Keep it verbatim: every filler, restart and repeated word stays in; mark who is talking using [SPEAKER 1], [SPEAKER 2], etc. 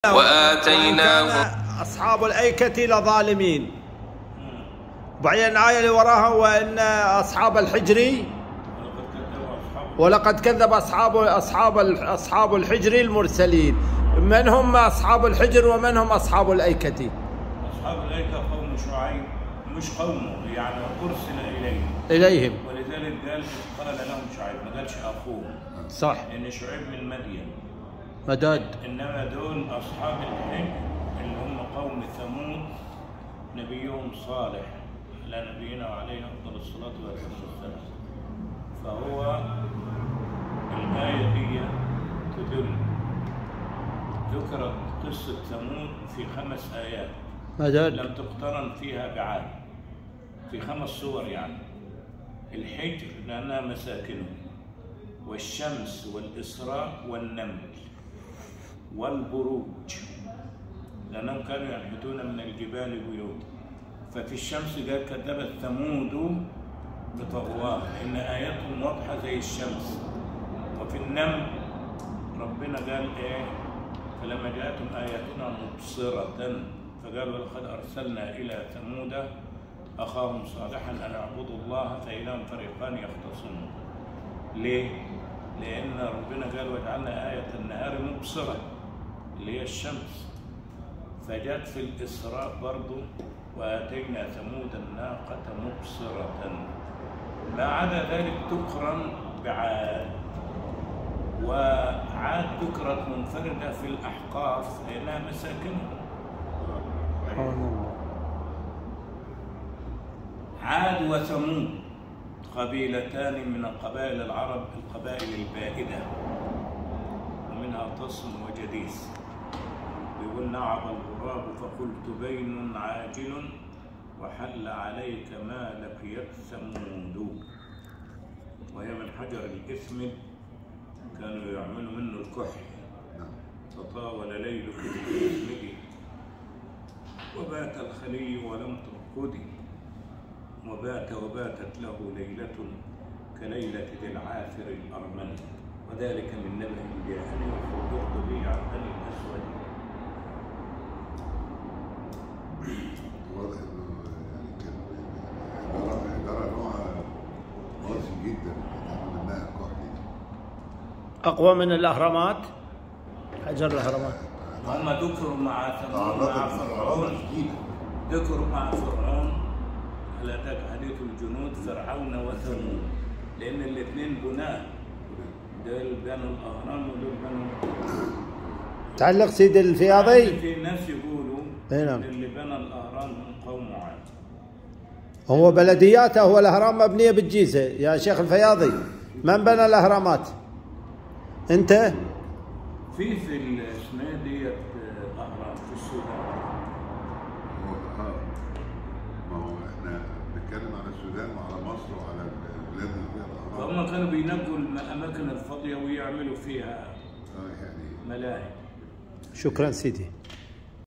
[SPEAKER 1] وآتيناه
[SPEAKER 2] أصحاب الأيكة لظالمين. وبعدين الآية اللي وراها وإن أصحاب الحجر ولقد كذب أصحاب أصحاب أصحاب الحجر المرسلين. من هم أصحاب الحجر ومن هم أصحاب الأيكة؟
[SPEAKER 3] أصحاب الأيكة قوم شعيب، مش قومه، يعني أرسل إليهم
[SPEAKER 2] إليهم
[SPEAKER 3] ولذلك قال قال لهم شعيب، ما قالش أخوهم.
[SPEAKER 2] صح،
[SPEAKER 3] لأن شعيب من مدين
[SPEAKER 2] مداد.
[SPEAKER 3] إنما دول أصحاب الحجر اللي هم قوم ثمود، نبيهم صالح على نبينا وعليه أفضل الصلاة والسلام. فهو الآية دي تدل، ذكرت قصة ثمود في خمس آيات
[SPEAKER 2] مداد.
[SPEAKER 3] لم تقترن فيها بعاد، في خمس صور. يعني الحجر لأنها مساكنه، والشمس والإسراء والنمل والبروج لأنهم كانوا ينحتون من الجبال بيوتا. ففي الشمس قال كذبت ثمود بطغواها، إن آياتهم واضحة زي الشمس. وفي النمل ربنا قال إيه؟ فلما جاءتهم آياتنا مبصرة فقالوا لقد أرسلنا إلى ثمود أخاهم صالحا أن اعبدوا الله فإذا هم فريقان يختصمون. ليه؟ لأن ربنا قال وجعلنا آية النهار مبصرة اللي هي الشمس. فجاءت في الإسراء برضو وآتينا ثمود الناقة مبصرة. ما عدا ذلك تقرن بعاد، وعاد ذكرت منفردة في الأحقاف لأنها مساكنهم. عاد وثمود قبيلتان من قبائل العرب، القبائل البائدة، ومنها تصم وجديس. يقول نعب الغراب فقلت بين عاجل وحل عليك ما لقيت ثمود. وهي من حجر الإثمد، كانوا يعملوا منه الكحل. تطاول ليل في الإثمد وبات الخلي ولم ترقدي، وبات وباتت له ليلة كليلة ذي العاثر الأرمن، وذلك من نبأ جاءني وخبرت به عن بني الأسود.
[SPEAKER 4] واضح انه يعني كان جرى نوع قاسي جدا بيتعمل منها الكحل.
[SPEAKER 2] أقوى من الأهرامات، حجر الأهرامات.
[SPEAKER 3] هم ذكروا مع ثمود مع فرعون، ذكروا مع فرعون على ذاك حديث الجنود فرعون وثمود، لأن الاثنين بناء، دول بنوا الأهرام ودول بنوا.
[SPEAKER 2] تعلق سيد الفياضي.
[SPEAKER 3] في ناس يقولوا
[SPEAKER 2] نعم
[SPEAKER 3] اللي بنى الأهرام هم قوم عاد.
[SPEAKER 2] هو بلدياته، هو الأهرام مبنية بالجيزة يا شيخ الفياضي. من بنى الأهرامات؟ أنت؟
[SPEAKER 3] في في الاسماء ديت أهرام في السودان.
[SPEAKER 4] ما هو احنا بنتكلم على السودان وعلى مصر وعلى البلاد اللي فيها الأهرام.
[SPEAKER 3] فهم كانوا بينقوا الأماكن الفاضية ويعملوا فيها
[SPEAKER 4] اه يعني
[SPEAKER 3] ملاهي.
[SPEAKER 2] شكرا سيدي.